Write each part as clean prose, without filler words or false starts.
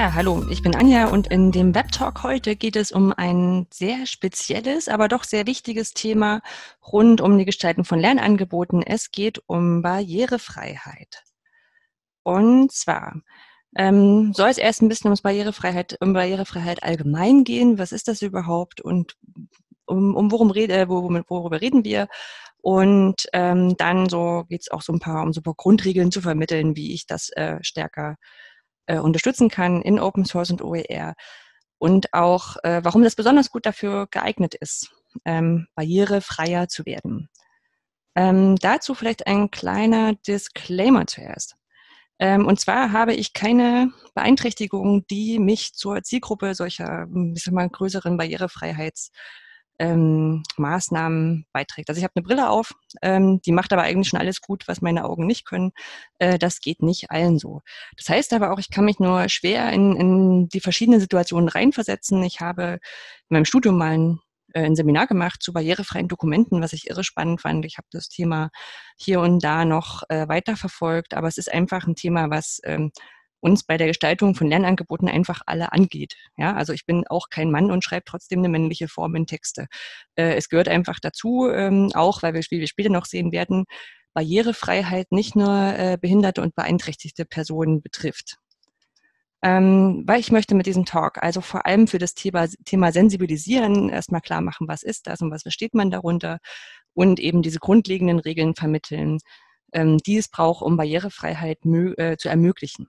Ja, hallo, ich bin Anja und in dem Webtalk heute geht es um ein sehr spezielles, aber doch sehr wichtiges Thema rund um die Gestaltung von Lernangeboten. Es geht um Barrierefreiheit. Und zwar soll es erst ein bisschen um Barrierefreiheit allgemein gehen. Was ist das überhaupt und worüber reden wir? Und dann so geht es auch um so ein paar Grundregeln zu vermitteln, wie ich das stärker unterstützen kann in Open Source und OER und auch, warum das besonders gut dafür geeignet ist, barrierefreier zu werden. Dazu vielleicht ein kleiner Disclaimer zuerst. Und zwar habe ich keine Beeinträchtigung, die mich zur Zielgruppe solcher, ich sag mal, größeren Barrierefreiheits Maßnahmen beiträgt. Also ich habe eine Brille auf, die macht aber eigentlich schon alles gut, was meine Augen nicht können. Das geht nicht allen so. Das heißt aber auch, ich kann mich nur schwer in die verschiedenen Situationen reinversetzen. Ich habe in meinem Studium mal ein Seminar gemacht zu barrierefreien Dokumenten, was ich irre spannend fand. Ich habe das Thema hier und da noch weiterverfolgt, aber es ist einfach ein Thema, was uns bei der Gestaltung von Lernangeboten einfach alle angeht. Ja, also ich bin auch kein Mann und schreibe trotzdem eine männliche Form in Texte. Es gehört einfach dazu, auch weil wie wir später noch sehen werden, Barrierefreiheit nicht nur behinderte und beeinträchtigte Personen betrifft. Weil ich möchte mit diesem Talk also vor allem für das Thema Sensibilisieren erstmal klar machen, was ist das und was versteht man darunter und eben diese grundlegenden Regeln vermitteln, die es braucht, um Barrierefreiheit zu ermöglichen.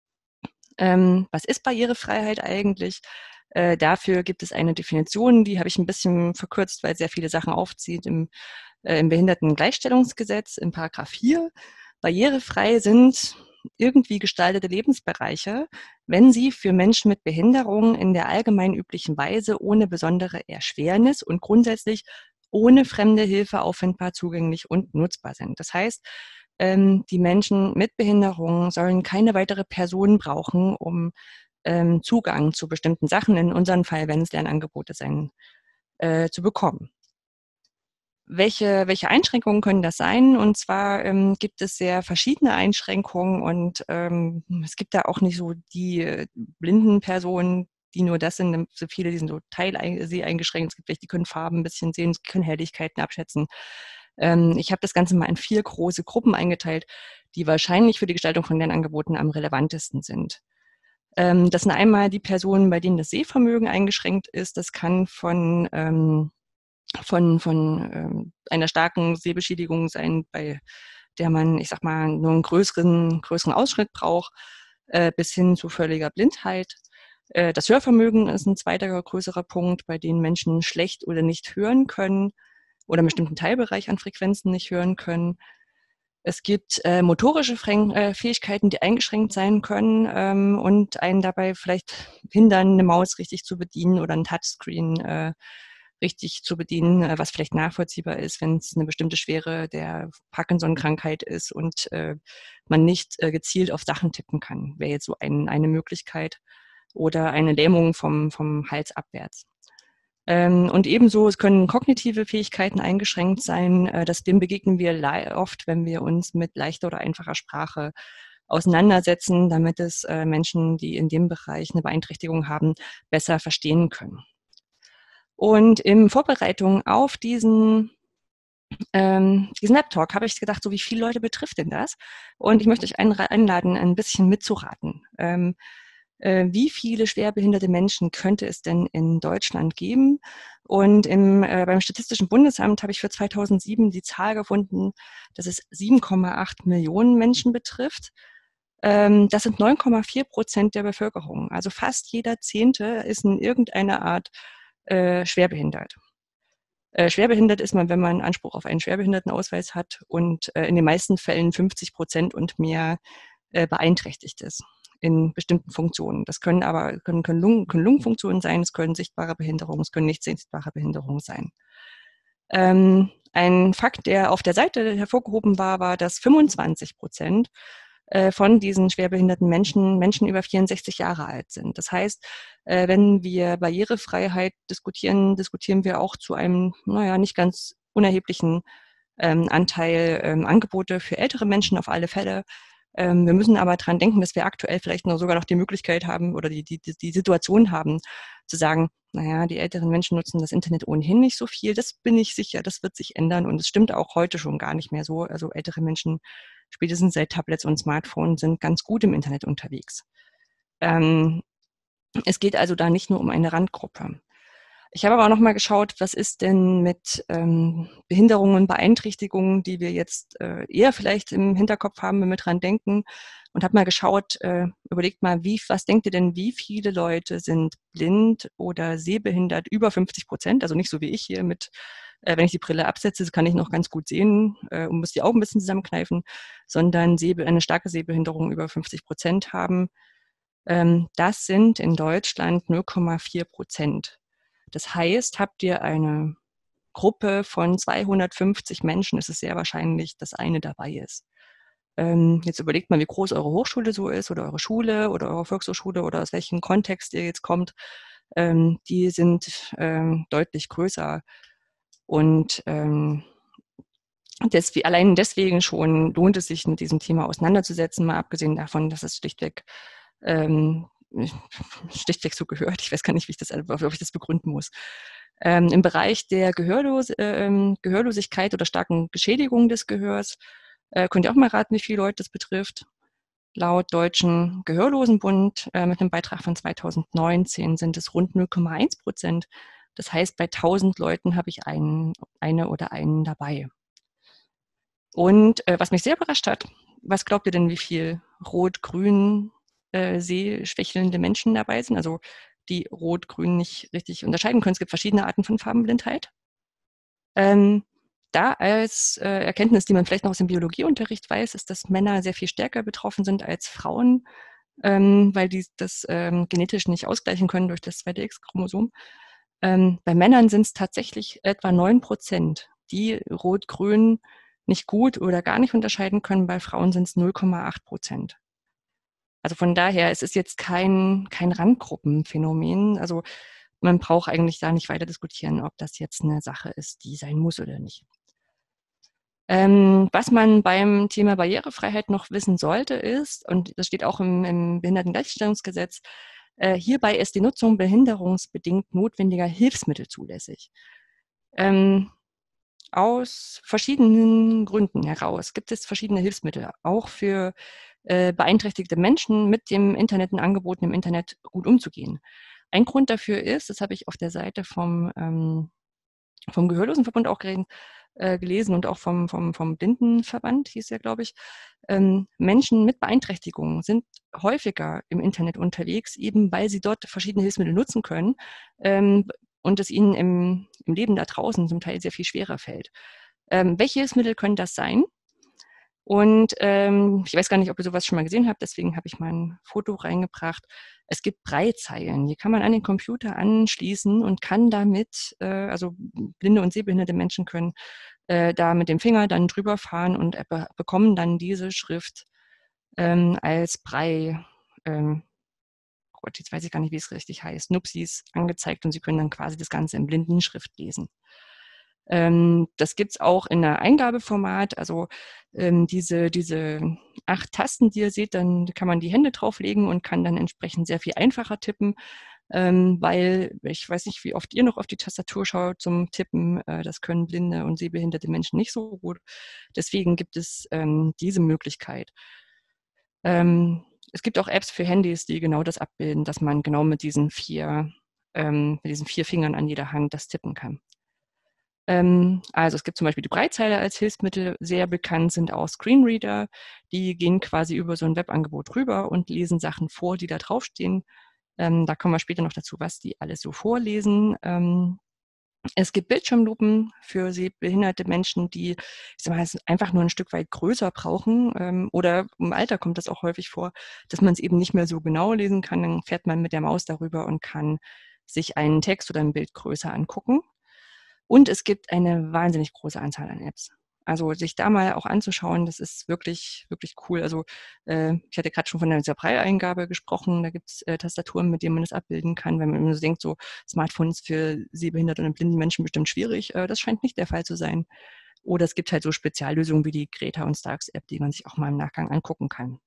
Was ist Barrierefreiheit eigentlich? Dafür gibt es eine Definition, die habe ich ein bisschen verkürzt, weil sehr viele Sachen aufzieht im Behindertengleichstellungsgesetz in Paragraph 4. Barrierefrei sind irgendwie gestaltete Lebensbereiche, wenn sie für Menschen mit Behinderung in der allgemein üblichen Weise ohne besondere Erschwernis und grundsätzlich ohne fremde Hilfe auffindbar, zugänglich und nutzbar sind. Das heißt, die Menschen mit Behinderung sollen keine weitere Person brauchen, um Zugang zu bestimmten Sachen, in unserem Fall, wenn es Lernangebote sein, zu bekommen. Welche Einschränkungen können das sein? Und zwar gibt es sehr verschiedene Einschränkungen und es gibt da auch nicht so die blinden Personen, die nur das sind. So viele, die sind so teilseheingeschränkt. Es gibt welche, die können Farben ein bisschen sehen, können Helligkeiten abschätzen. Ich habe das Ganze mal in 4 große Gruppen eingeteilt, die wahrscheinlich für die Gestaltung von Lernangeboten am relevantesten sind. Das sind einmal die Personen, bei denen das Sehvermögen eingeschränkt ist. Das kann von einer starken Sehbeschädigung sein, bei der man, ich sag mal, nur einen größeren Ausschnitt braucht, bis hin zu völliger Blindheit. Das Hörvermögen ist ein zweiter größerer Punkt, bei dem Menschen schlecht oder nicht hören können oder einen bestimmten Teilbereich an Frequenzen nicht hören können. Es gibt motorische Fähigkeiten, die eingeschränkt sein können und einen dabei vielleicht hindern, eine Maus richtig zu bedienen oder ein Touchscreen richtig zu bedienen, was vielleicht nachvollziehbar ist, wenn es eine bestimmte Schwere der Parkinson-Krankheit ist und man nicht gezielt auf Sachen tippen kann. Wäre jetzt so eine Möglichkeit. Oder eine Lähmung vom Hals abwärts. Und ebenso, es können kognitive Fähigkeiten eingeschränkt sein. Dem begegnen wir oft, wenn wir uns mit leichter oder einfacher Sprache auseinandersetzen, damit es Menschen, die in dem Bereich eine Beeinträchtigung haben, besser verstehen können. Und in Vorbereitung auf diesen Lab-Talk habe ich gedacht, so wie viele Leute betrifft denn das? Und ich möchte euch einladen, ein bisschen mitzuraten. Wie viele schwerbehinderte Menschen könnte es denn in Deutschland geben? Und beim Statistischen Bundesamt habe ich für 2007 die Zahl gefunden, dass es 7,8 Millionen Menschen betrifft. Das sind 9,4% der Bevölkerung. Also fast jeder Zehnte ist in irgendeiner Art schwerbehindert. Schwerbehindert ist man, wenn man Anspruch auf einen Schwerbehindertenausweis hat und in den meisten Fällen 50% und mehr beeinträchtigt ist in bestimmten Funktionen. Das können Lungenfunktionen sein, es können sichtbare Behinderungen, es können nicht sichtbare Behinderungen sein. Ein Fakt, der auf der Seite hervorgehoben war, dass 25% von diesen schwerbehinderten Menschen über 64 Jahre alt sind. Das heißt, wenn wir Barrierefreiheit diskutieren wir auch zu einem, nicht ganz unerheblichen Anteil Angebote für ältere Menschen auf alle Fälle, Wir müssen aber dran denken, dass wir aktuell vielleicht noch sogar noch die Möglichkeit haben oder die Situation haben, zu sagen, naja, die älteren Menschen nutzen das Internet ohnehin nicht so viel. Das bin ich sicher, das wird sich ändern. Und es stimmt auch heute schon gar nicht mehr so. Also ältere Menschen, spätestens seit Tablets und Smartphones, sind ganz gut im Internet unterwegs. Es geht also da nicht nur um eine Randgruppe. Ich habe aber auch noch mal geschaut, was ist denn mit Behinderungen, Beeinträchtigungen, die wir jetzt eher vielleicht im Hinterkopf haben, wenn wir dran denken. Und habe mal geschaut, überlegt mal, was denkt ihr denn, wie viele Leute sind blind oder sehbehindert über 50%? Also nicht so wie ich hier mit, wenn ich die Brille absetze, kann ich noch ganz gut sehen und muss die Augen ein bisschen zusammenkneifen, sondern eine starke Sehbehinderung über 50% haben. Das sind in Deutschland 0,4%. Das heißt, habt ihr eine Gruppe von 250 Menschen, ist es sehr wahrscheinlich, dass eine dabei ist. Jetzt überlegt mal, wie groß eure Hochschule so ist oder eure Schule oder eure Volkshochschule oder aus welchem Kontext ihr jetzt kommt. Die sind deutlich größer. Und allein deswegen schon lohnt es sich, mit diesem Thema auseinanderzusetzen, mal abgesehen davon, dass es ähm, schlichtweg so gehört. Ich weiß gar nicht, ob ich das begründen muss. Im Bereich der Gehörlosigkeit oder starken Geschädigung des Gehörs könnt ihr auch mal raten, wie viele Leute das betrifft. Laut Deutschen Gehörlosenbund mit einem Beitrag von 2019 sind es rund 0,1%. Das heißt, bei 1000 Leuten habe ich eine oder einen dabei. Und was mich sehr überrascht hat, was glaubt ihr denn, wie viel Rot-Grün sehschwächelnde Menschen dabei sind? Also die Rot-Grün nicht richtig unterscheiden können. Es gibt verschiedene Arten von Farbenblindheit. Da als Erkenntnis, die man vielleicht noch aus dem Biologieunterricht weiß, ist, dass Männer sehr viel stärker betroffen sind als Frauen, weil die das genetisch nicht ausgleichen können durch das zweite X-Chromosom. Bei Männern sind es tatsächlich etwa 9%, die Rot-Grün nicht gut oder gar nicht unterscheiden können. Bei Frauen sind es 0,8%. Also von daher, es ist jetzt kein Randgruppenphänomen. Also man braucht eigentlich da nicht weiter diskutieren, ob das jetzt eine Sache ist, die sein muss oder nicht. Was man beim Thema Barrierefreiheit noch wissen sollte, ist, und das steht auch im Behindertengleichstellungsgesetz, hierbei ist die Nutzung behinderungsbedingt notwendiger Hilfsmittel zulässig. Aus verschiedenen Gründen heraus gibt es verschiedene Hilfsmittel, auch für beeinträchtigte Menschen mit dem Internet und Angeboten im Internet gut umzugehen. Ein Grund dafür ist, das habe ich auf der Seite vom Gehörlosenverbund auch gelesen und auch vom Blindenverband, hieß ja, glaube ich, Menschen mit Beeinträchtigungen sind häufiger im Internet unterwegs, eben weil sie dort verschiedene Hilfsmittel nutzen können und es ihnen im Leben da draußen zum Teil sehr viel schwerer fällt. Welche Hilfsmittel können das sein? Und ich weiß gar nicht, ob ihr sowas schon mal gesehen habt, deswegen habe ich mal ein Foto reingebracht. Es gibt Braillezeilen, die kann man an den Computer anschließen und kann damit, also blinde und sehbehinderte Menschen können da mit dem Finger dann drüber fahren und bekommen dann diese Schrift als Braille, Gott, jetzt weiß ich gar nicht, wie es richtig heißt, Nupsis angezeigt und sie können dann quasi das Ganze in Blindenschrift lesen. Das gibt es auch in der Eingabeformat, also diese 8 Tasten, die ihr seht, dann kann man die Hände drauflegen und kann dann entsprechend sehr viel einfacher tippen, weil ich weiß nicht, wie oft ihr noch auf die Tastatur schaut zum Tippen. Das können blinde und sehbehinderte Menschen nicht so gut. Deswegen gibt es diese Möglichkeit. Es gibt auch Apps für Handys, die genau das abbilden, dass man genau mit diesen 4 Fingern an jeder Hand das tippen kann. Also es gibt zum Beispiel die Braillezeile als Hilfsmittel. Sehr bekannt sind auch Screenreader. Die gehen quasi über so ein Webangebot rüber und lesen Sachen vor, die da draufstehen. Da kommen wir später noch dazu, was die alles so vorlesen. Es gibt Bildschirmlupen für sehbehinderte Menschen, die, ich sag mal, es einfach nur ein Stück weit größer brauchen. Oder im Alter kommt das auch häufig vor, dass man es eben nicht mehr so genau lesen kann. Dann fährt man mit der Maus darüber und kann sich einen Text oder ein Bild größer angucken. Und es gibt eine wahnsinnig große Anzahl an Apps. Also sich da mal auch anzuschauen, das ist wirklich, wirklich cool. Also ich hatte gerade schon von der Braille-Eingabe gesprochen. Da gibt es Tastaturen, mit denen man das abbilden kann. Wenn man so denkt, so Smartphones für sehbehinderte und blinde Menschen bestimmt schwierig. Das scheint nicht der Fall zu sein. Oder es gibt halt so Speziallösungen wie die Greta und Starks App, die man sich auch mal im Nachgang angucken kann.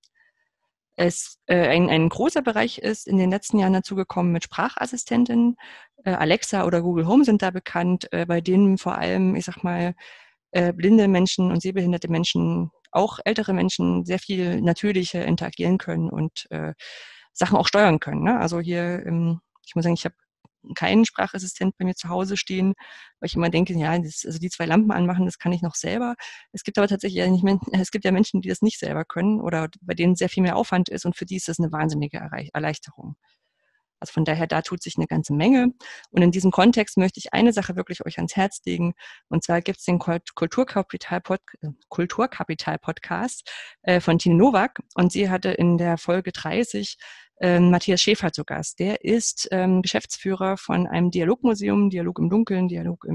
Ein großer Bereich ist in den letzten Jahren dazugekommen mit Sprachassistentinnen. Alexa oder Google Home sind da bekannt, bei denen vor allem, ich sag mal, blinde Menschen und sehbehinderte Menschen, auch ältere Menschen, sehr viel natürlicher interagieren können und Sachen auch steuern können. Ne? Also hier, ich muss sagen, ich habe keinen Sprachassistent bei mir zu Hause stehen, weil ich immer denke, ja, also die 2 Lampen anmachen, das kann ich noch selber. Es gibt aber tatsächlich ja nicht, es gibt ja Menschen, die das nicht selber können oder bei denen sehr viel mehr Aufwand ist und für die ist das eine wahnsinnige Erleichterung. Also von daher, da tut sich eine ganze Menge. Und in diesem Kontext möchte ich eine Sache wirklich euch ans Herz legen. Und zwar gibt es den Kulturkapital-Podcast von Tine Nowak. Und sie hatte in der Folge 30 Matthias Schäfer zu Gast. Der ist Geschäftsführer von einem Dialogmuseum, Dialog im Dunkeln,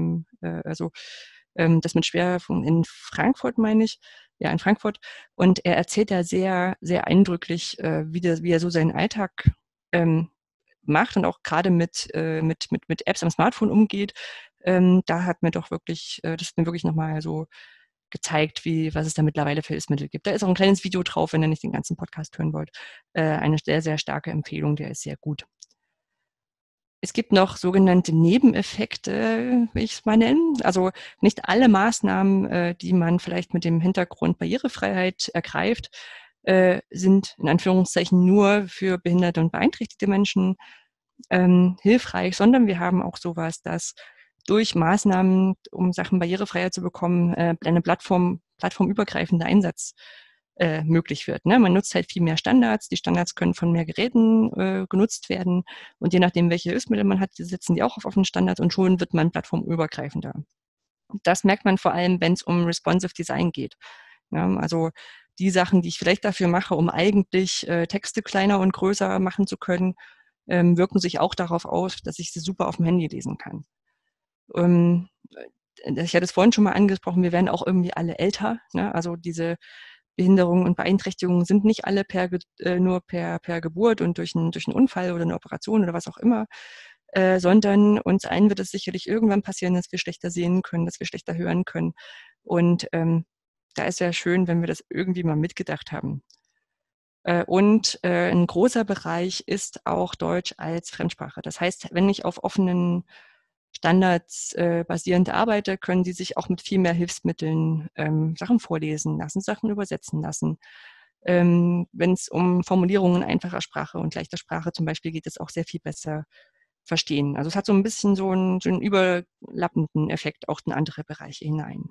das mit Schwerpunkt in Frankfurt, meine ich. Ja, in Frankfurt. Und er erzählt da sehr, sehr eindrücklich, wie er so seinen Alltag macht und auch gerade mit Apps am Smartphone umgeht. Da hat mir doch wirklich, das hat mir wirklich nochmal so gezeigt, was es da mittlerweile für Hilfsmittel gibt. Da ist auch ein kleines Video drauf, wenn ihr nicht den ganzen Podcast hören wollt. Eine sehr, sehr starke Empfehlung, der ist sehr gut. Es gibt noch sogenannte Nebeneffekte, will ich es mal nennen. Also nicht alle Maßnahmen, die man vielleicht mit dem Hintergrund Barrierefreiheit ergreift, sind in Anführungszeichen nur für behinderte und beeinträchtigte Menschen hilfreich, sondern wir haben auch sowas, dass durch Maßnahmen, um Sachen barrierefreier zu bekommen, eine plattformübergreifender Einsatz möglich wird. Ne? Man nutzt halt viel mehr Standards. Die Standards können von mehr Geräten genutzt werden. Und je nachdem, welche Hilfsmittel man hat, setzen die auch auf offenen Standards und schon wird man plattformübergreifender. Das merkt man vor allem, wenn es um responsive Design geht. Ja, also die Sachen, die ich vielleicht dafür mache, um eigentlich Texte kleiner und größer machen zu können, wirken sich auch darauf aus, dass ich sie super auf dem Handy lesen kann. Ich hatte es vorhin schon mal angesprochen, wir werden auch irgendwie alle älter. Ne? Also diese Behinderungen und Beeinträchtigungen sind nicht alle nur per Geburt und durch einen Unfall oder eine Operation oder was auch immer, sondern uns allen wird es sicherlich irgendwann passieren, dass wir schlechter sehen können, dass wir schlechter hören können. Und da ist ja schön, wenn wir das irgendwie mal mitgedacht haben. Und ein großer Bereich ist auch Deutsch als Fremdsprache. Das heißt, wenn ich auf offenen Standards basierend arbeite, können Sie sich auch mit viel mehr Hilfsmitteln Sachen vorlesen lassen, Sachen übersetzen lassen. Wenn es um Formulierungen einfacher Sprache und leichter Sprache zum Beispiel geht, es auch sehr viel besser verstehen. Also es hat so ein bisschen so einen überlappenden Effekt auch in andere Bereiche hinein.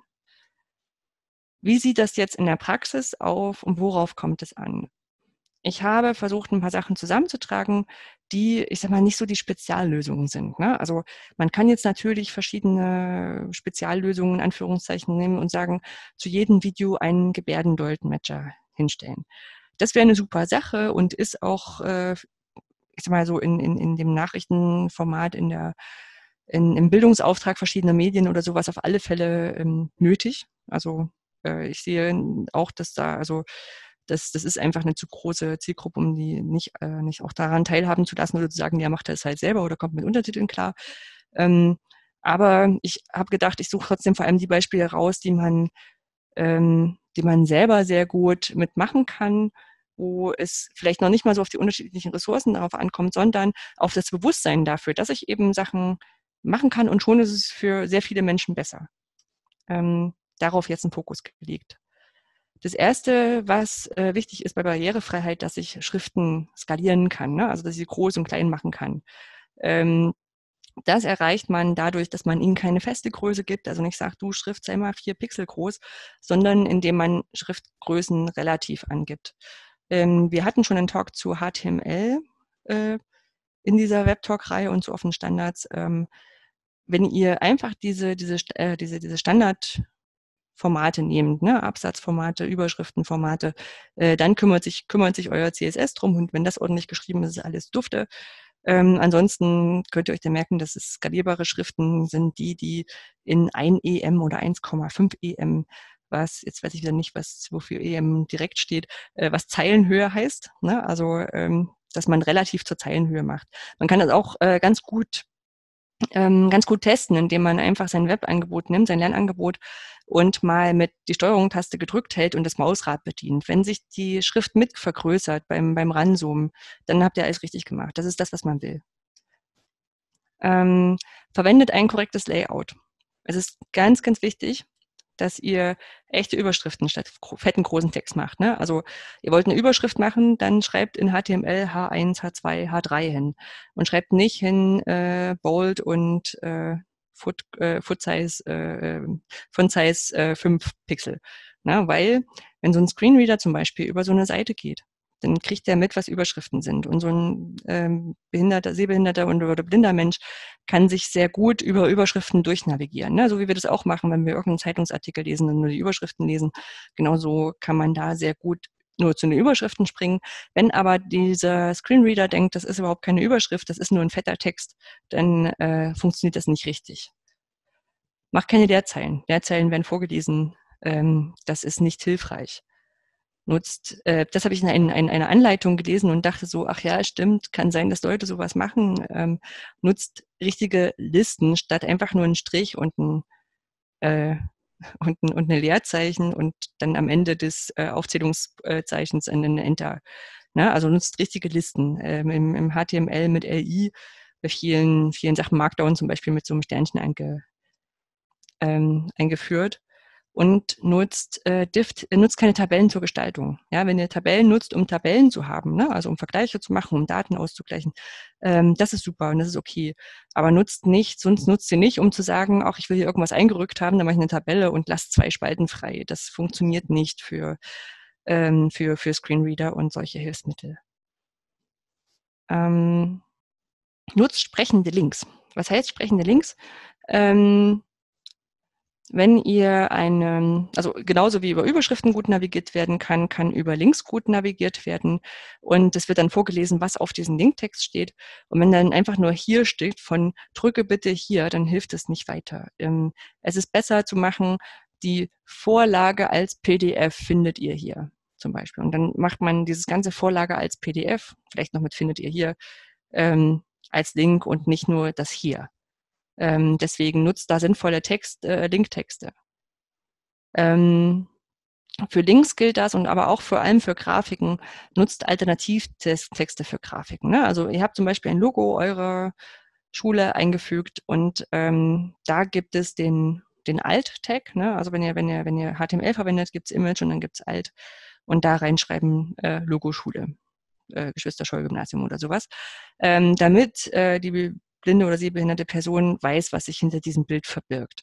Wie sieht das jetzt in der Praxis auf und worauf kommt es an? Ich habe versucht, ein paar Sachen zusammenzutragen, die, ich sag mal, nicht so die Speziallösungen sind. Ne? Also man kann jetzt natürlich verschiedene Speziallösungen in Anführungszeichen nehmen und sagen, zu jedem Video einen Gebärdendolmetscher hinstellen. Das wäre eine super Sache und ist auch, ich sag mal so, in dem Nachrichtenformat, im Bildungsauftrag verschiedener Medien oder sowas auf alle Fälle nötig. Also ich sehe auch, dass das ist einfach eine zu große Zielgruppe, um die nicht auch daran teilhaben zu lassen oder zu sagen, ja, macht das halt selber oder kommt mit Untertiteln klar. Ähm, aber ich habe gedacht, ich suche trotzdem vor allem die Beispiele raus, die man selber sehr gut mitmachen kann, wo es vielleicht noch nicht mal so auf die unterschiedlichen Ressourcen darauf ankommt, sondern auf das Bewusstsein dafür, dass ich eben Sachen machen kann und schon ist es für sehr viele Menschen besser. Darauf jetzt ein Fokus gelegt. Das Erste, was wichtig ist bei Barrierefreiheit, dass ich Schriften skalieren kann, ne? Also dass ich sie groß und klein machen kann. Das erreicht man dadurch, dass man ihnen keine feste Größe gibt, also nicht sagt, du Schrift sei mal 4 Pixel groß, sondern indem man Schriftgrößen relativ angibt. Wir hatten schon einen Talk zu HTML in dieser Webtalk-Reihe und zu offenen Standards. Wenn ihr einfach diese Standardformate nehmt, ne, Absatzformate, Überschriftenformate, dann kümmert sich euer CSS drum und wenn das ordentlich geschrieben ist, ist alles dufte. Ansonsten könnt ihr euch dann merken, dass es skalierbare Schriften sind, die in 1 EM oder 1,5 EM, jetzt weiß ich wieder nicht, wofür EM direkt steht, was Zeilenhöhe heißt, ne? Also dass man relativ zur Zeilenhöhe macht. Man kann das auch ganz gut ganz gut testen, indem man einfach sein Webangebot nimmt, sein Lernangebot und mal mit die Steuerung-Taste gedrückt hält und das Mausrad bedient. Wenn sich die Schrift mit vergrößert beim Ranzoomen, dann habt ihr alles richtig gemacht. Das ist das, was man will. Verwendet ein korrektes Layout. Es ist ganz, ganz wichtig, dass ihr echte Überschriften statt fetten großen Text macht. Ne? Also ihr wollt eine Überschrift machen, dann schreibt in HTML H1, H2, H3 hin und schreibt nicht hin Bold und Foot Size, Font Size 5 Pixel. Na, weil wenn so ein Screenreader zum Beispiel über so eine Seite geht, dann kriegt der mit, was Überschriften sind. Und so ein behinderter, sehbehinderter oder blinder Mensch kann sich sehr gut über Überschriften durchnavigieren. Ne? So wie wir das auch machen, wenn wir irgendeinen Zeitungsartikel lesen und nur die Überschriften lesen. Genauso kann man da sehr gut nur zu den Überschriften springen. Wenn aber dieser Screenreader denkt, das ist überhaupt keine Überschrift, das ist nur ein fetter Text, dann funktioniert das nicht richtig. Macht keine Leerzeilen. Leerzeilen werden vorgelesen. Das ist nicht hilfreich. Das habe ich in einer Anleitung gelesen und dachte so, ach ja, stimmt, kann sein, dass Leute sowas machen. Nutzt richtige Listen statt einfach nur einen Strich äh, und eine Leerzeichen und dann am Ende des Aufzählungszeichens ein Enter. Ne? Also nutzt richtige Listen im HTML mit LI, bei vielen, vielen Sachen Markdown zum Beispiel mit so einem Sternchen eingeführt und nutzt keine Tabellen zur Gestaltung. Ja, wenn ihr Tabellen nutzt, um Tabellen zu haben, ne, also um Vergleiche zu machen, um Daten auszugleichen, das ist super und das ist okay. Aber sonst nutzt ihr nicht, um zu sagen, auch ich will hier irgendwas eingerückt haben, dann mache ich eine Tabelle und lasse 2 Spalten frei. Das funktioniert nicht für Screenreader und solche Hilfsmittel. Ähm, Nutzt sprechende Links. Was heißt sprechende Links? Wenn ihr also genauso wie über Überschriften gut navigiert werden kann, kann über Links gut navigiert werden. Und es wird dann vorgelesen, was auf diesem Linktext steht. Und wenn dann einfach nur hier steht von drücke bitte hier, dann hilft es nicht weiter. Es ist besser zu machen, die Vorlage als PDF findet ihr hier zum Beispiel. Und dann macht man dieses ganze Vorlage als PDF, vielleicht noch mit findet ihr hier, als Link und nicht nur das hier. Deswegen nutzt da sinnvolle Linktexte. Für Links gilt das und aber auch vor allem für Grafiken, nutzt Alternativtexte für Grafiken. Ne? Also ihr habt zum Beispiel ein Logo eurer Schule eingefügt und da gibt es den Alt-Tag. Ne? Also wenn ihr HTML verwendet, gibt es Image und dann gibt es Alt und da reinschreiben Logo Schule, Geschwister-Scholl-Gymnasium oder sowas, damit die blinde oder sehbehinderte Person weiß, was sich hinter diesem Bild verbirgt.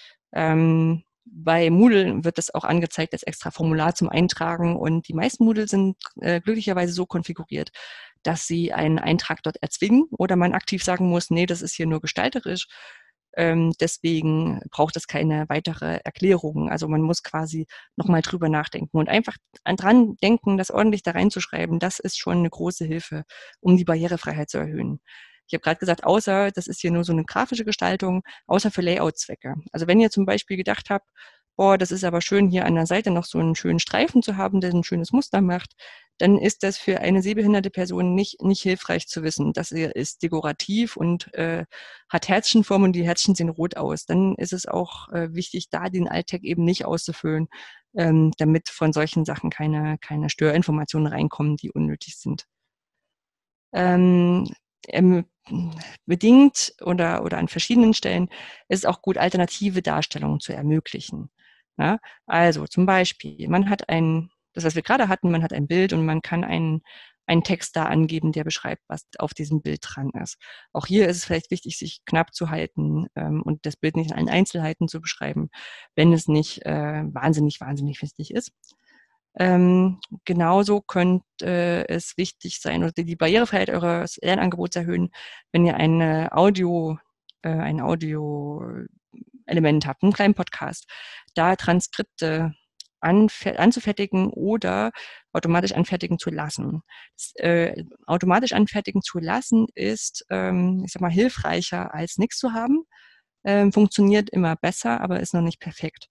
Bei Moodle wird das auch angezeigt als extra Formular zum Eintragen und die meisten Moodle sind glücklicherweise so konfiguriert, dass sie einen Eintrag dort erzwingen oder man aktiv sagen muss, nee, das ist hier nur gestalterisch. Deswegen braucht es keine weitere Erklärung. Also man muss quasi nochmal drüber nachdenken und einfach dran denken, das ordentlich da reinzuschreiben. Das ist schon eine große Hilfe, um die Barrierefreiheit zu erhöhen. Ich habe gerade gesagt, außer, das ist hier nur so eine grafische Gestaltung, außer für Layout-Zwecke. Also wenn ihr zum Beispiel gedacht habt, boah, das ist aber schön, hier an der Seite noch so einen schönen Streifen zu haben, der ein schönes Muster macht, dann ist das für eine sehbehinderte Person nicht hilfreich zu wissen. Das ist dekorativ und hat Herzchenform und die Herzchen sehen rot aus. Dann ist es auch wichtig, da den Alltag eben nicht auszufüllen, damit von solchen Sachen keine Störinformationen reinkommen, die unnötig sind. Ähm, ähm, Bedingt oder an verschiedenen Stellen ist es auch gut, alternative Darstellungen zu ermöglichen. Ja? Also zum Beispiel, das, was wir gerade hatten, man hat ein Bild und man kann einen Text da angeben, der beschreibt, was auf diesem Bild dran ist. Auch hier ist es vielleicht wichtig, sich knapp zu halten und das Bild nicht in allen Einzelheiten zu beschreiben, wenn es nicht wahnsinnig wichtig ist. Genauso könnte es wichtig sein oder die Barrierefreiheit eures Lernangebots erhöhen, wenn ihr ein Audio-Element habt, einen kleinen Podcast, da Transkripte anzufertigen oder automatisch anfertigen zu lassen. Automatisch anfertigen zu lassen ist, ich sag mal, hilfreicher als nichts zu haben. Funktioniert immer besser, aber ist noch nicht perfekt.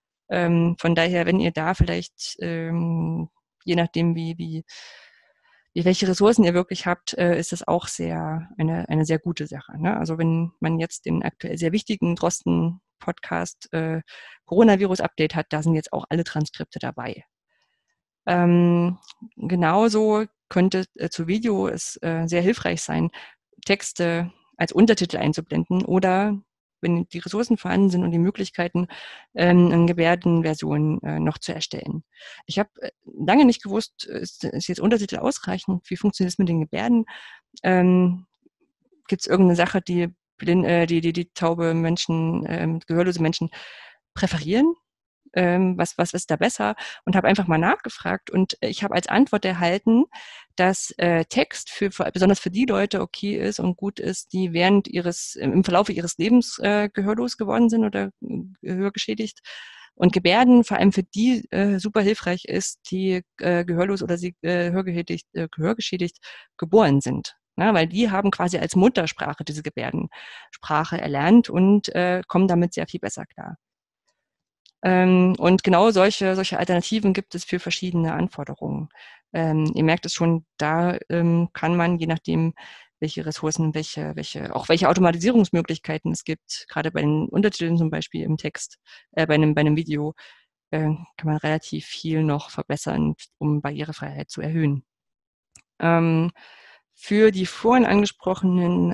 Von daher, wenn ihr da vielleicht, je nachdem, wie welche Ressourcen ihr wirklich habt, ist das auch eine sehr gute Sache. Ne? Also wenn man jetzt den aktuell sehr wichtigen Drosten-Podcast Coronavirus-Update hat, da sind jetzt auch alle Transkripte dabei. Genauso könnte zu Video es sehr hilfreich sein, Texte als Untertitel einzublenden oder wenn die Ressourcen vorhanden sind und die Möglichkeiten, eine Gebärdenversion noch zu erstellen. Ich habe lange nicht gewusst, ist jetzt Untertitel ausreichend? Wie funktioniert es mit den Gebärden? Gibt es irgendeine Sache, die taube Menschen, gehörlose Menschen präferieren? Was ist da besser? Und habe einfach mal nachgefragt und ich habe als Antwort erhalten, dass Text besonders für die Leute okay ist und gut ist, die im Verlauf ihres Lebens gehörlos geworden sind oder gehörgeschädigt. Und Gebärden vor allem für die super hilfreich ist, die gehörlos oder sie gehörgeschädigt geboren sind. Na, weil die haben quasi als Muttersprache diese Gebärdensprache erlernt und kommen damit sehr viel besser klar. Und genau solche Alternativen gibt es für verschiedene Anforderungen. Ihr merkt es schon, da kann man, je nachdem, welche Ressourcen, welche Automatisierungsmöglichkeiten es gibt, gerade bei den Untertiteln zum Beispiel im Text, bei einem Video, kann man relativ viel noch verbessern, um Barrierefreiheit zu erhöhen. Für die vorhin angesprochenen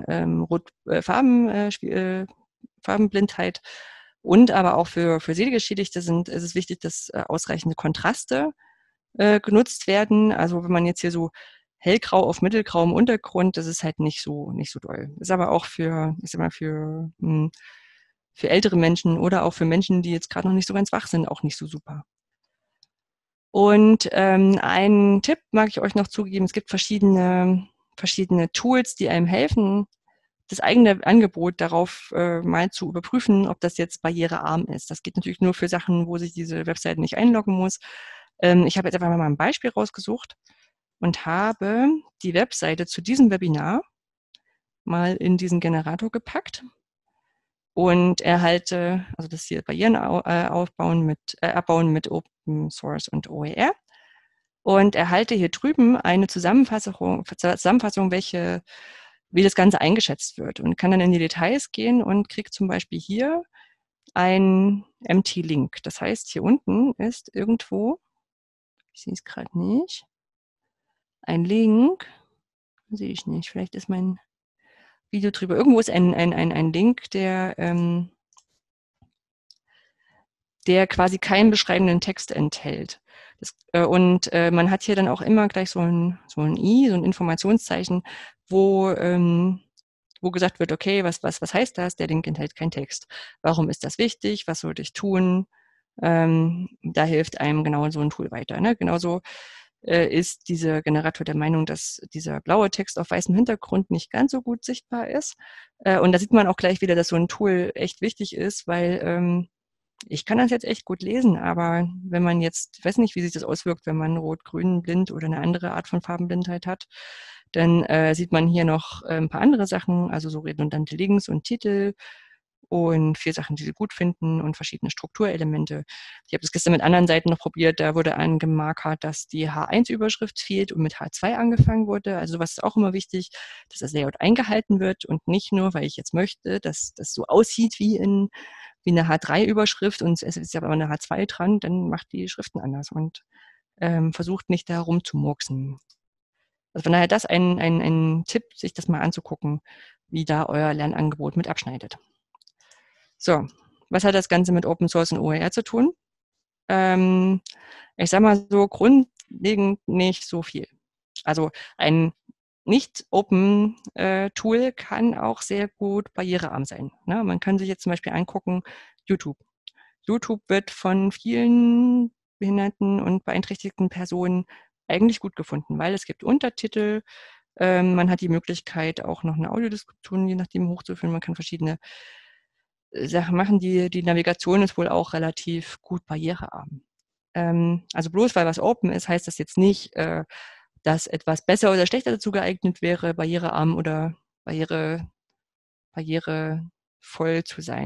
Farbenblindheit und aber auch für Sehgeschädigte ist es wichtig, dass ausreichende Kontraste genutzt werden. Also wenn man jetzt hier so hellgrau auf mittelgrauem Untergrund, das ist halt nicht so doll. Ist aber auch für ältere Menschen oder auch für Menschen, die jetzt gerade noch nicht so ganz wach sind, auch nicht so super. Und einen Tipp mag ich euch noch zugeben. Es gibt verschiedene Tools, die einem helfen, das eigene Angebot darauf mal zu überprüfen, ob das jetzt barrierearm ist. Das geht natürlich nur für Sachen, wo sich diese Webseite nicht einloggen muss. Ich habe jetzt einfach mal ein Beispiel rausgesucht und habe die Webseite zu diesem Webinar mal in diesen Generator gepackt und erhalte, also das hier Barrieren abbauen mit Open Source und OER und erhalte hier drüben eine Zusammenfassung, wie das Ganze eingeschätzt wird und kann dann in die Details gehen und kriege zum Beispiel hier ein Empty Link. Das heißt, hier unten ist irgendwo, ich sehe es gerade nicht, ein Link, sehe ich nicht, vielleicht ist mein Video drüber. Irgendwo ist ein Link, der quasi keinen beschreibenden Text enthält. Man hat hier dann auch immer gleich so ein Informationszeichen, wo gesagt wird, okay, was heißt das? Der Link enthält keinen Text. Warum ist das wichtig? Was sollte ich tun? Da hilft einem genau so ein Tool weiter. Ne? Genauso ist dieser Generator der Meinung, dass dieser blaue Text auf weißem Hintergrund nicht ganz so gut sichtbar ist. Und da sieht man auch gleich wieder, dass so ein Tool echt wichtig ist, weil ich kann das jetzt echt gut lesen, aber wenn man jetzt, ich weiß nicht, wie sich das auswirkt, wenn man rot-grün blind oder eine andere Art von Farbenblindheit hat, dann sieht man hier noch ein paar andere Sachen, also so redundante Links und Titel und 4 Sachen, die sie gut finden und verschiedene Strukturelemente. Ich habe das gestern mit anderen Seiten noch probiert, da wurde angemarkert, dass die H1-Überschrift fehlt und mit H2 angefangen wurde. Also sowas ist auch immer wichtig, dass das Layout eingehalten wird und nicht nur, weil ich jetzt möchte, dass das so aussieht wie eine H3-Überschrift und es ist aber eine H2 dran, dann macht die Schriften anders und versucht nicht da rumzumurksen. Also von daher das ein Tipp, sich das mal anzugucken, wie da euer Lernangebot mit abschneidet. So, was hat das Ganze mit Open Source und OER zu tun? Ich sag mal so, grundlegend nicht so viel. Also ein Nicht-Open-Tool kann auch sehr gut barrierearm sein. Ne? Man kann sich jetzt zum Beispiel angucken, YouTube. YouTube wird von vielen behinderten und beeinträchtigten Personen eigentlich gut gefunden, weil es gibt Untertitel, man hat die Möglichkeit, auch noch eine Audiodeskription, je nachdem, hochzuführen. Man kann verschiedene Sachen machen. Die Navigation ist wohl auch relativ gut barrierearm. Also bloß weil was open ist, heißt das jetzt nicht, dass etwas besser oder schlechter dazu geeignet wäre, barrierearm oder barrierevoll zu sein.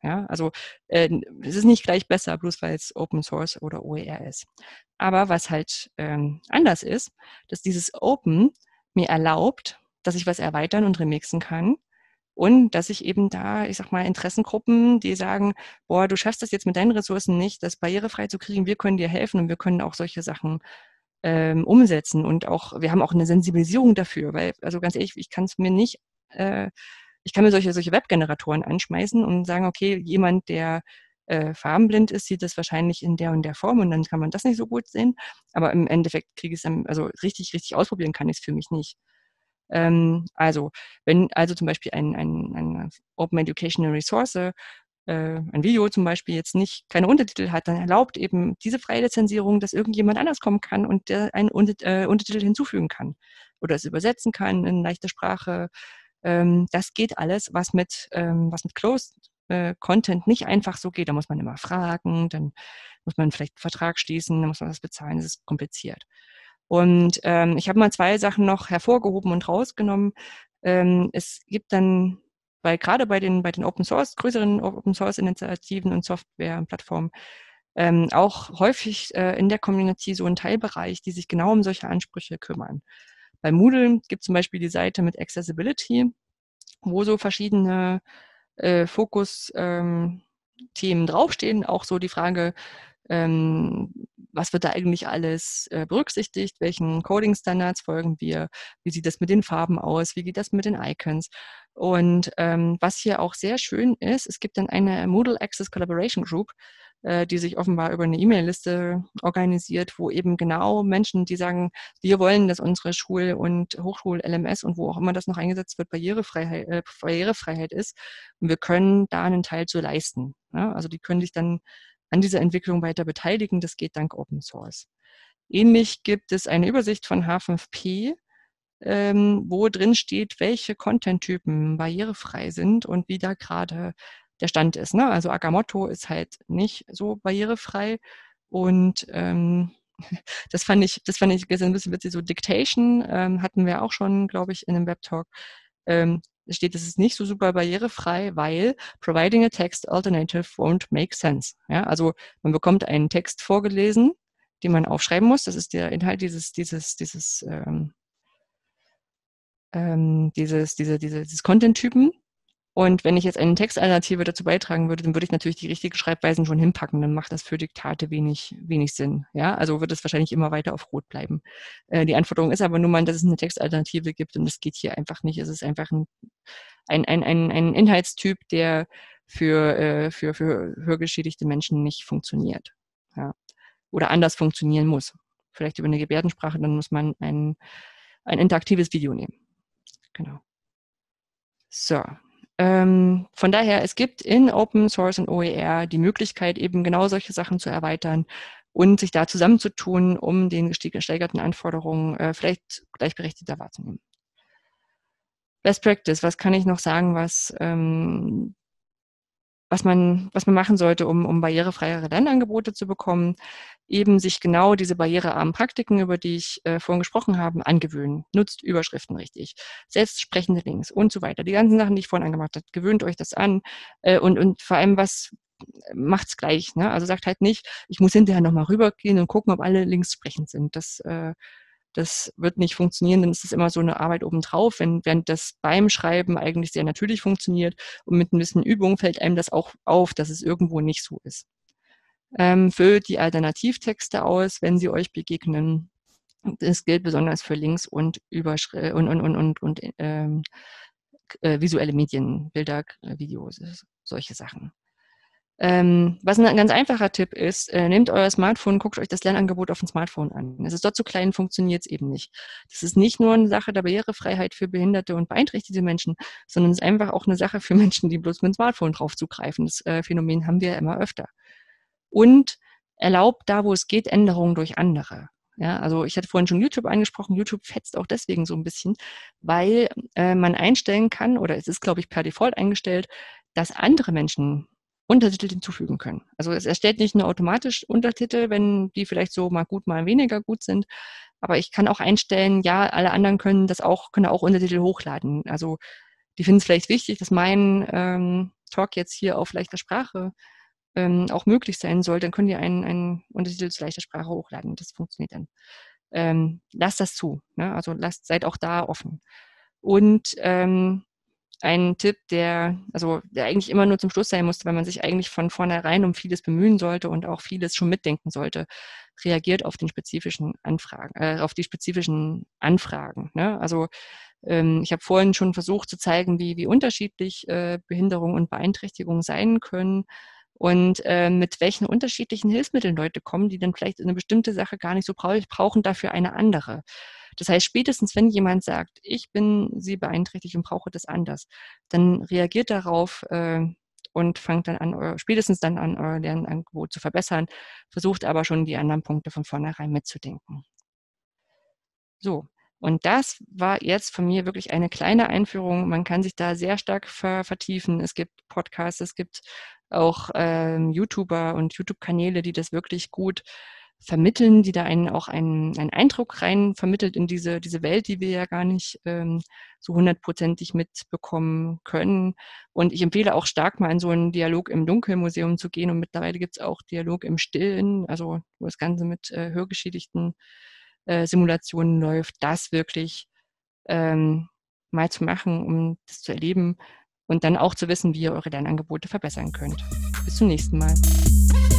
Ja, also es ist nicht gleich besser, bloß weil es Open Source oder OER ist. Aber was halt anders ist, dass dieses Open mir erlaubt, dass ich was erweitern und remixen kann und dass ich eben da, ich sag mal, Interessengruppen, die sagen, boah, du schaffst das jetzt mit deinen Ressourcen nicht, das barrierefrei zu kriegen, wir können dir helfen und wir können auch solche Sachen umsetzen und auch, wir haben auch eine Sensibilisierung dafür, weil, also ganz ehrlich, ich kann es mir nicht, ich kann mir solche Webgeneratoren anschmeißen und sagen, okay, jemand, der farbenblind ist, sieht das wahrscheinlich in der und der Form und dann kann man das nicht so gut sehen, aber im Endeffekt kriege ich es dann, also richtig ausprobieren kann ich es für mich nicht. Also, wenn also zum Beispiel eine Open Educational Resource, ein Video zum Beispiel jetzt nicht keine Untertitel hat, dann erlaubt eben diese freie Lizenzierung, dass irgendjemand anders kommen kann und der einen Untertitel hinzufügen kann oder es übersetzen kann in leichter Sprache. Das geht alles, was mit Closed Content nicht einfach so geht. Da muss man immer fragen, dann muss man vielleicht einen Vertrag schließen, dann muss man das bezahlen, das ist kompliziert. Und ich habe mal zwei Sachen noch hervorgehoben und rausgenommen. Es gibt dann, weil gerade bei den Open Source, größeren Open Source Initiativen und Software und Plattformen, auch häufig in der Community so einen Teilbereich, die sich genau um solche Ansprüche kümmern. Bei Moodle gibt es zum Beispiel die Seite mit Accessibility, wo so verschiedene Fokus-Themen draufstehen. Auch so die Frage, ähm, was wird da eigentlich alles berücksichtigt, welchen Coding-Standards folgen wir, wie sieht das mit den Farben aus, wie geht das mit den Icons. Und was hier auch sehr schön ist, es gibt dann eine Moodle Access Collaboration Group, die sich offenbar über eine E-Mail-Liste organisiert, wo eben genau Menschen, die sagen, wir wollen, dass unsere Schul- und Hochschul-LMS und wo auch immer das noch eingesetzt wird, Barrierefreiheit ist. Und wir können da einen Teil zu leisten. Ja? Also die können sich dann an dieser Entwicklung weiter beteiligen. Das geht dank Open Source. Ähnlich gibt es eine Übersicht von H5P, wo drin steht, welche Content-Typen barrierefrei sind und wie da gerade der Stand ist. Ne? Also Agamotto ist halt nicht so barrierefrei und das fand ich gestern ein bisschen witzig. So Dictation hatten wir auch schon, glaube ich, in einem Webtalk. Es steht, es ist nicht so super barrierefrei, weil providing a text alternative won't make sense. Ja, also man bekommt einen Text vorgelesen, den man aufschreiben muss. Das ist der Inhalt dieses Content-Typen. Und wenn ich jetzt eine Textalternative dazu beitragen würde, dann würde ich natürlich die richtigen Schreibweisen schon hinpacken. Dann macht das für Diktate wenig Sinn. Ja, also wird es wahrscheinlich immer weiter auf Rot bleiben. Die Anforderung ist aber nur mal, dass es eine Textalternative gibt und das geht hier einfach nicht. Es ist einfach ein Inhaltstyp, der für hörgeschädigte Menschen nicht funktioniert. Ja. Oder anders funktionieren muss. Vielleicht über eine Gebärdensprache, dann muss man ein interaktives Video nehmen. Genau. So. Von daher, es gibt in Open Source und OER die Möglichkeit, eben genau solche Sachen zu erweitern und sich da zusammenzutun, um den gesteigerten Anforderungen vielleicht gleichberechtigter wahrzunehmen. Best Practice, was kann ich noch sagen, was man machen sollte, um barrierefreiere Lernangebote zu bekommen, eben sich genau diese barrierearmen Praktiken, über die ich vorhin gesprochen habe, angewöhnen. Nutzt Überschriften richtig, setzt sprechende Links und so weiter. Die ganzen Sachen, die ich vorhin angemacht habe, gewöhnt euch das an und vor allem macht's gleich. Ne? Also sagt halt nicht, ich muss hinterher nochmal rübergehen und gucken, ob alle Links sprechend sind. Das wird nicht funktionieren, dann ist es immer so eine Arbeit obendrauf, während das beim Schreiben eigentlich sehr natürlich funktioniert und mit ein bisschen Übung fällt einem das auch auf, dass es irgendwo nicht so ist. Füllt die Alternativtexte aus, wenn sie euch begegnen. Das gilt besonders für Links und Überschriften und visuelle Medien, Bilder, Videos, solche Sachen. Was ein ganz einfacher Tipp ist, nehmt euer Smartphone, guckt euch das Lernangebot auf dem Smartphone an. Es ist dort zu klein, funktioniert es eben nicht. Das ist nicht nur eine Sache der Barrierefreiheit für behinderte und beeinträchtigte Menschen, sondern es ist einfach auch eine Sache für Menschen, die bloß mit dem Smartphone drauf zugreifen. Das Phänomen haben wir immer öfter. Und erlaubt da, wo es geht, Änderungen durch andere. Ja, also ich hatte vorhin schon YouTube angesprochen. YouTube fetzt auch deswegen so ein bisschen, weil man einstellen kann, oder es ist, glaube ich, per Default eingestellt, dass andere Menschen Untertitel hinzufügen können. Also es erstellt nicht nur automatisch Untertitel, wenn die vielleicht so mal gut, mal weniger gut sind, aber ich kann auch einstellen, ja, alle anderen können auch Untertitel hochladen. Also die finden es vielleicht wichtig, dass Talk jetzt hier auf leichter Sprache auch möglich sein soll, dann könnt ihr einen Untertitel zu leichter Sprache hochladen. Das funktioniert dann. Lasst das zu. Ne? Also seid auch da offen. Und ein Tipp, der eigentlich immer nur zum Schluss sein musste, weil man sich eigentlich von vornherein um vieles bemühen sollte und auch vieles schon mitdenken sollte, reagiert auf den spezifischen Anfragen, auf die spezifischen Anfragen. Ne? Also ich habe vorhin schon versucht zu zeigen, wie unterschiedlich Behinderung und Beeinträchtigung sein können und mit welchen unterschiedlichen Hilfsmitteln Leute kommen, die dann vielleicht eine bestimmte Sache gar nicht so brauchen, dafür eine andere. Das heißt, spätestens wenn jemand sagt, ich bin sie beeinträchtigt und brauche das anders, dann reagiert darauf und fangt dann an, spätestens dann an, euer Lernangebot zu verbessern, versucht aber schon die anderen Punkte von vornherein mitzudenken. So, und das war jetzt von mir wirklich eine kleine Einführung. Man kann sich da sehr stark vertiefen. Es gibt Podcasts, es gibt auch YouTuber und YouTube-Kanäle, die das wirklich gut vermitteln, die da auch einen Eindruck rein vermittelt in diese Welt, die wir ja gar nicht so hundertprozentig mitbekommen können. Und ich empfehle auch stark mal in so ein Dialog im Dunkelmuseum zu gehen. Und mittlerweile gibt es auch Dialog im Stillen, also wo das Ganze mit hörgeschädigten Simulationen läuft, das wirklich mal zu machen, um das zu erleben und dann auch zu wissen, wie ihr eure Lernangebote verbessern könnt. Bis zum nächsten Mal.